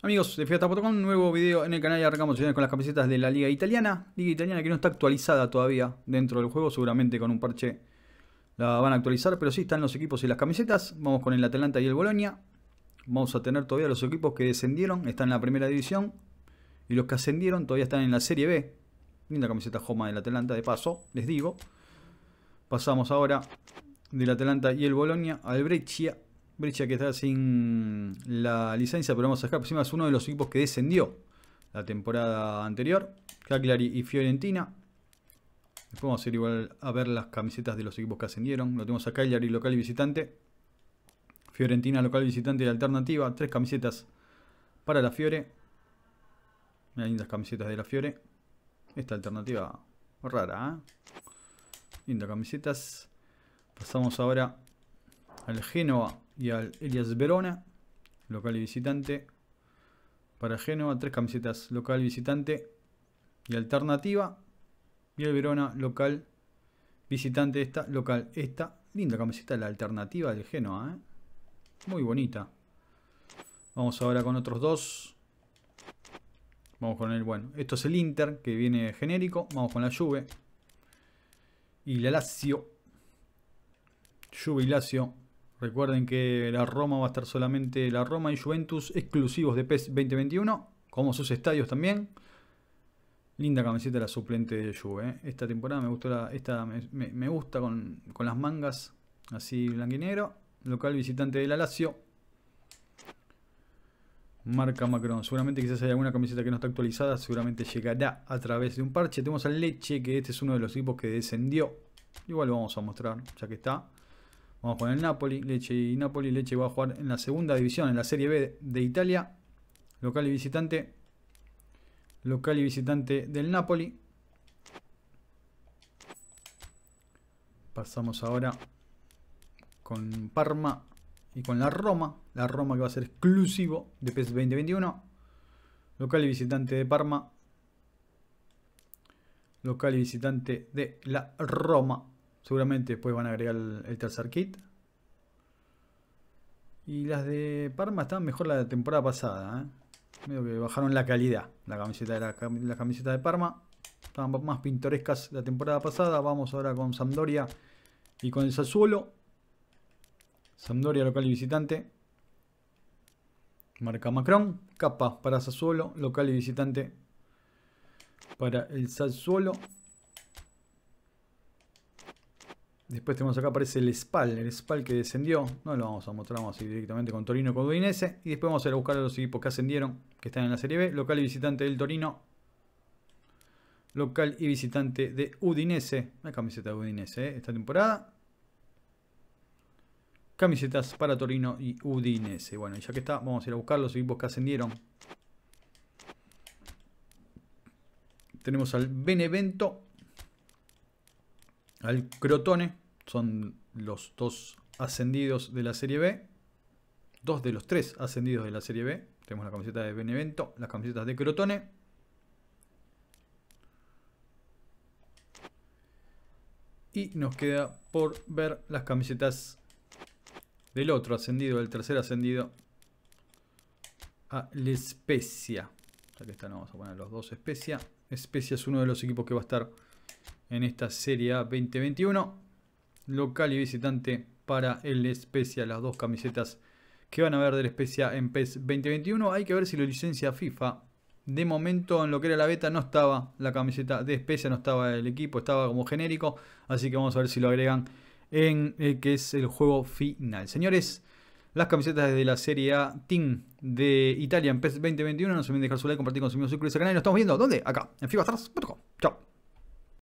Amigos de Fiesta.com, nuevo video en el canal y arrancamos con las camisetas de la Liga Italiana. Liga Italiana que no está actualizada todavía dentro del juego, seguramente con un parche la van a actualizar, pero sí están los equipos y las camisetas. Vamos con el Atalanta y el Bologna. Vamos a tener todavía los equipos que descendieron, están en la primera división. Y los que ascendieron todavía están en la Serie B. Linda camiseta Joma del Atalanta, de paso, les digo. Pasamos ahora del Atalanta y el Bologna al Brescia. Brescia que está sin la licencia, pero vamos a dejar por encima, es uno de los equipos que descendió la temporada anterior. Cagliari y Fiorentina. Después vamos a ir igual a ver las camisetas de los equipos que ascendieron. Lo tenemos a Cagliari local y visitante. Fiorentina local y visitante y alternativa. 3 camisetas para la Fiore. Mira, lindas camisetas de la Fiore. Esta alternativa rara, ¿eh? Lindas camisetas. Pasamos ahora al Génova y al Hellas Verona, local y visitante. Para Génova, 3 camisetas local y visitante y alternativa. Y el Verona, local, visitante, esta, local, esta. Linda camiseta la alternativa del Génova, ¿eh? Muy bonita. Vamos ahora con otros dos. Vamos con el, bueno, esto es el Inter, que viene genérico. Vamos con la Juve y la Lazio. Juve y Lazio. Recuerden que la Roma va a estar solamente, la Roma y Juventus exclusivos de PES 2021, como sus estadios también. Linda camiseta la suplente de Juve, ¿eh? Esta temporada me gustó, me gusta con las mangas así blanco y negro. Local visitante de la Lazio. Marca Macron. Seguramente quizás hay alguna camiseta que no está actualizada. Seguramente llegará a través de un parche. Tenemos al Lecce, que este es uno de los equipos que descendió. Igual lo vamos a mostrar, ya que está. Vamos con el Napoli, Lecce y Napoli. Lecce va a jugar en la segunda división, en la Serie B de Italia. Local y visitante. Local y visitante del Napoli. Pasamos ahora con Parma y con la Roma. La Roma que va a ser exclusivo de PES 2021. Local y visitante de Parma. Local y visitante de la Roma. Seguramente después van a agregar el tercer kit. Y las de Parma estaban mejor la temporada pasada, ¿eh? Medio que bajaron la calidad. La camiseta de Parma estaban más pintorescas la temporada pasada. Vamos ahora con Sampdoria y con el Sassuolo. Sampdoria local y visitante. Marca Macron. Capa para Sassuolo. Local y visitante para el Sassuolo. Después tenemos acá, aparece el Spal que descendió. No lo vamos a mostrar, vamos a ir directamente con Torino con Udinese. Y después vamos a ir a buscar a los equipos que ascendieron, que están en la Serie B. Local y visitante del Torino. Local y visitante de Udinese. La camiseta de Udinese, esta temporada. Camisetas para Torino y Udinese. Bueno, y ya que está, vamos a ir a buscar los equipos que ascendieron. Tenemos al Benevento, al Crotone. Son los 2 ascendidos de la Serie B. 2 de los 3 ascendidos de la Serie B. Tenemos la camiseta de Benevento, las camisetas de Crotone. Y nos queda por ver las camisetas del otro ascendido, del tercer ascendido, a la Spezia. Aquí están, vamos a poner los dos Spezia. Spezia es uno de los equipos que va a estar en esta Serie A 2021. Local y visitante para el Spezia, las 2 camisetas que van a ver del Spezia en PES 2021. Hay que ver si lo licencia FIFA. De momento en lo que era la beta no estaba la camiseta de Spezia, no estaba el equipo, estaba como genérico. Así que vamos a ver si lo agregan en el que es el juego final. Señores, las camisetas de la Serie A Team de Italia en PES 2021. No se olviden dejar su like, compartir con sus amigos, suscribirse al canal y nos estamos viendo. ¿Dónde? Acá, en FIFAstars.com. Chao.